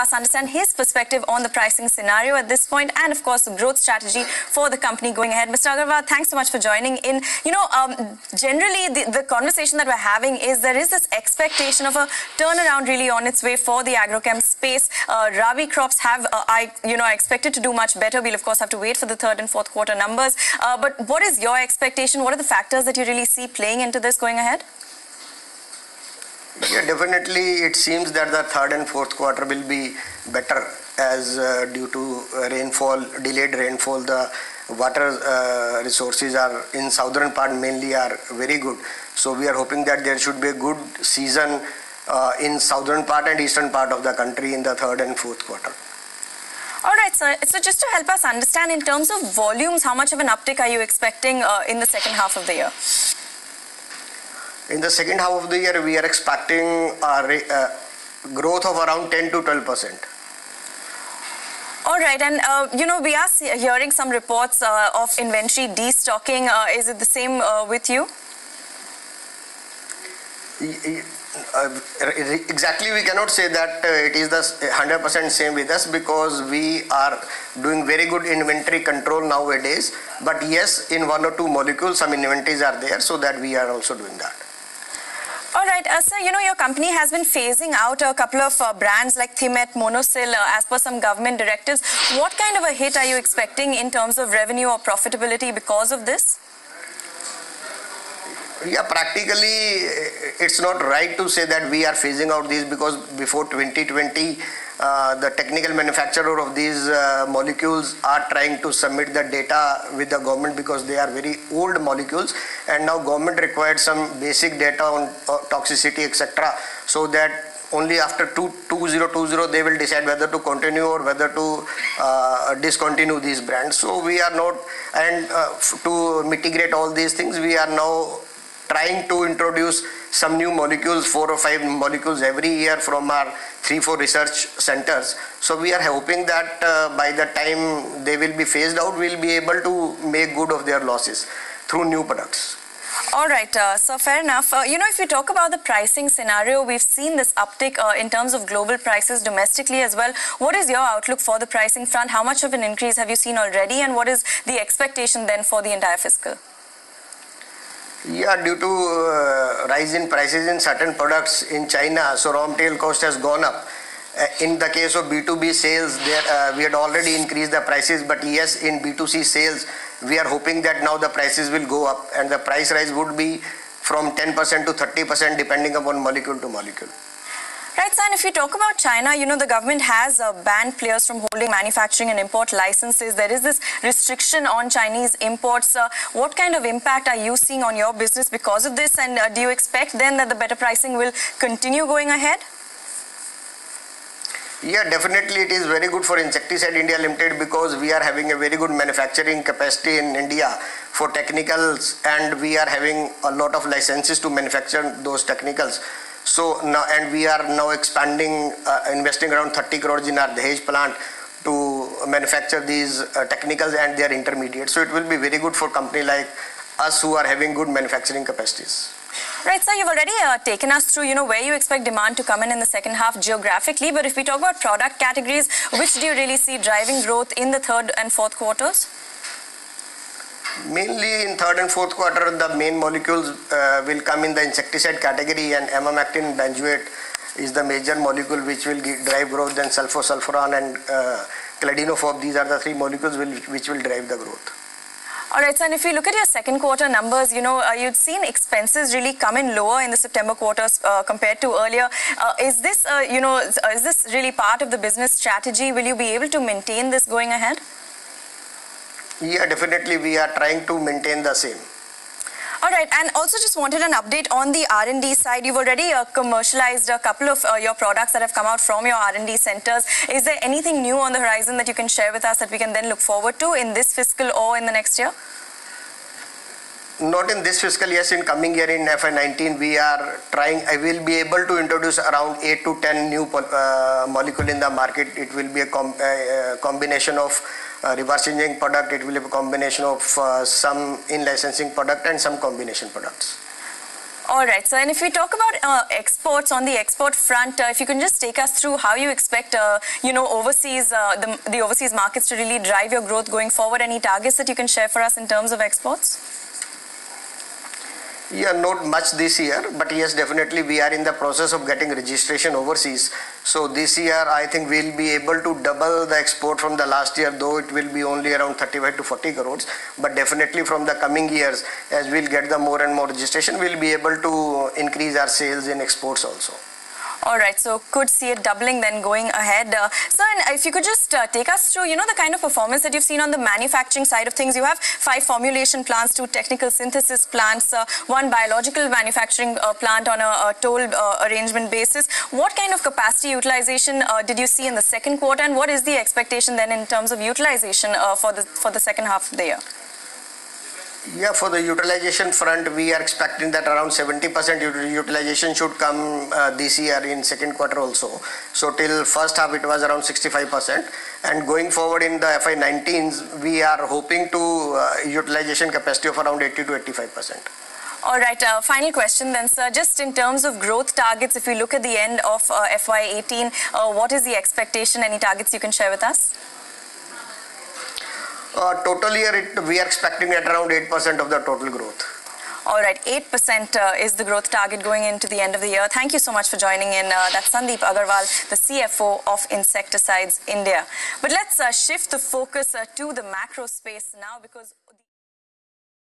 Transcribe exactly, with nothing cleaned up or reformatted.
us understand his perspective on the pricing scenario at this point and, of course, the growth strategy for the company going ahead. Mister Aggarwal, thanks so much for joining in. You know, um, generally, the, the conversation that we're having is there is this expectation of a turnaround really on its way for the agrochem space. Uh, Rabi crops have, uh, I, you know, expected to do much better. We'll, of course, have to wait for the third and fourth quarter numbers. Uh, but what is your expectation? What are the factors that you really see playing into this going ahead? Yeah, definitely it seems that the third and fourth quarter will be better as uh, due to uh, rainfall, delayed rainfall, the water uh, resources are in southern part mainly are very good. So we are hoping that there should be a good season uh, in southern part and eastern part of the country in the third and fourth quarter. All right, sir. So just to help us understand in terms of volumes, how much of an uptick are you expecting uh, in the second half of the year? In the second half of the year, we are expecting a uh, growth of around ten to twelve percent. All right, and uh, you know, we are hearing some reports uh, of inventory destocking. Uh, is it the same uh, with you? Uh, exactly, we cannot say that uh, it is the one hundred percent same with us because we are doing very good inventory control nowadays. But yes, in one or two molecules, some inventories are there, so that we are also doing that. All right, uh, sir, you know, your company has been phasing out a couple of uh, brands like Thimet, Monosil, uh, as per some government directives. What kind of a hit are you expecting in terms of revenue or profitability because of this? Yeah, practically, it's not right to say that we are phasing out these because before twenty twenty, uh, the technical manufacturer of these uh, molecules are trying to submit the data with the government because they are very old molecules, and now government required some basic data on uh, toxicity, et cetera, so that only after two thousand twenty they will decide whether to continue or whether to uh, discontinue these brands. So we are not, and uh, to mitigate all these things, we are now trying to introduce some new molecules, four or five molecules every year from our three, four research centers. So we are hoping that uh, by the time they will be phased out, we will be able to make good of their losses through new products. All right, uh, so fair enough. Uh, you know, if you talk about the pricing scenario, we've seen this uptick uh, in terms of global prices domestically as well. What is your outlook for the pricing front? How much of an increase have you seen already, and what is the expectation then for the entire fiscal? Yeah, due to uh, rise in prices in certain products in China, so raw material cost has gone up. Uh, in the case of B two B sales, there, uh, we had already increased the prices, but yes, in B two C sales, we are hoping that now the prices will go up and the price rise would be from ten percent to thirty percent depending upon molecule to molecule. Right, sir, and if you talk about China, you know, the government has uh, banned players from holding manufacturing and import licenses. There is this restriction on Chinese imports. Uh, what kind of impact are you seeing on your business because of this? And uh, do you expect then that the better pricing will continue going ahead? Yeah, definitely it is very good for Insecticide India Limited because we are having a very good manufacturing capacity in India for technicals, and we are having a lot of licenses to manufacture those technicals. So now, and we are now expanding, uh, investing around thirty crores in our Dahej plant to manufacture these uh, technicals and their intermediates. So it will be very good for company like us who are having good manufacturing capacities. Right, sir, you've already uh, taken us through, you know, where you expect demand to come in in the second half geographically. But if we talk about product categories, which do you really see driving growth in the third and fourth quarters? Mainly in third and fourth quarter, the main molecules uh, will come in the insecticide category, and amamectin benzoate is the major molecule which will give, drive growth. Then sulfosulfuron and uh, cladinophob, these are the three molecules will, which will drive the growth. All right, so and if you look at your second quarter numbers, you know, uh, you'd seen expenses really come in lower in the September quarters uh, compared to earlier. Uh, is this, uh, you know, is this really part of the business strategy? Will you be able to maintain this going ahead? Yeah, definitely we are trying to maintain the same. All right, and also just wanted an update on the R and D side. You've already uh, commercialized a couple of uh, your products that have come out from your R and D centers. Is there anything new on the horizon that you can share with us that we can then look forward to in this fiscal or in the next year? Not in this fiscal, yes, in coming year in F Y nineteen, we are trying, I will be able to introduce around eight to ten new uh, molecule in the market. It will be a, com uh, combination of uh, reverse engineering product, it will be a combination of uh, some in-licensing product and some combination products. All right. So, and if we talk about uh, exports, on the export front, uh, if you can just take us through how you expect, uh, you know, overseas, uh, the, the overseas markets to really drive your growth going forward. Any targets that you can share for us in terms of exports? Yeah, not much this year, but yes, definitely we are in the process of getting registration overseas. So this year, I think we'll be able to double the export from the last year, though it will be only around thirty-five to forty crores. But definitely from the coming years, as we'll get the more and more registration, we'll be able to increase our sales in exports also. All right, so could see it doubling then going ahead. Uh, so, and if you could just uh, take us through, you know, the kind of performance that you've seen on the manufacturing side of things. You have five formulation plants, two technical synthesis plants, uh, one biological manufacturing uh, plant on a, a toll uh, arrangement basis. What kind of capacity utilization uh, did you see in the second quarter, and what is the expectation then in terms of utilization uh, for the for the second half of the year? Yeah, for the utilization front, we are expecting that around seventy percent utilization should come uh, this year in second quarter also. So till first half it was around sixty-five percent, and going forward in the F Y nineteen, we are hoping to uh, utilization capacity of around eighty to eighty-five percent. All right, uh, final question then, sir. Just in terms of growth targets, if we look at the end of uh, F Y eighteen, uh, what is the expectation? Any targets you can share with us? Uh, total year, it, we are expecting at around eight percent of the total growth. All right, eight percent uh, is the growth target going into the end of the year. Thank you so much for joining in. Uh, that's Sandeep Aggarwal, the C F O of Insecticides India. But let's uh, shift the focus uh, to the macro space now, because